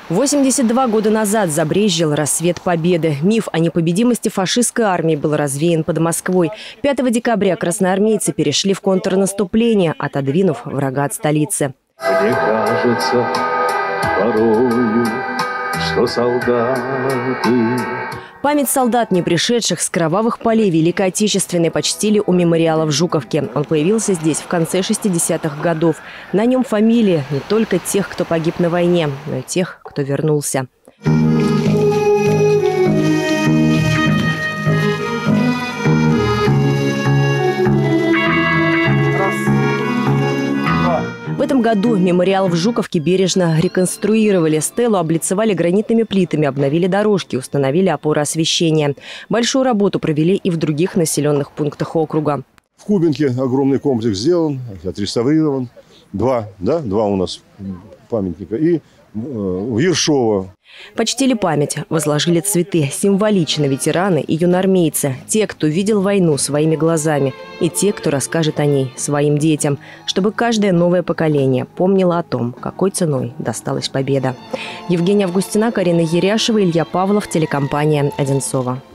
82 года назад забрезжил рассвет победы. Миф о непобедимости фашистской армии был развеян под Москвой. 5 декабря красноармейцы перешли в контрнаступление, отодвинув врага от столицы. Мне кажется порою, что солдаты... Память солдат, не пришедших с кровавых полей Великой Отечественной, почтили у мемориала в Жуковке. Он появился здесь в конце 60-х годов. На нем фамилии не только тех, кто погиб на войне, но и тех, кто вернулся. В этом году мемориал в Жуковке бережно реконструировали. Стелу облицевали гранитными плитами, обновили дорожки, установили опоры освещения. Большую работу провели и в других населенных пунктах округа. В Кубинке огромный комплекс сделан, отреставрирован. Два у нас памятника. И в Ершово. Почтили память, возложили цветы. Символично ветераны и юноармейцы. Те, кто видел войну своими глазами. И те, кто расскажет о ней своим детям. Чтобы каждое новое поколение помнило о том, какой ценой досталась победа. Евгения Августина, Карина Еряшева, Илья Павлов, телекомпания «Одинцово».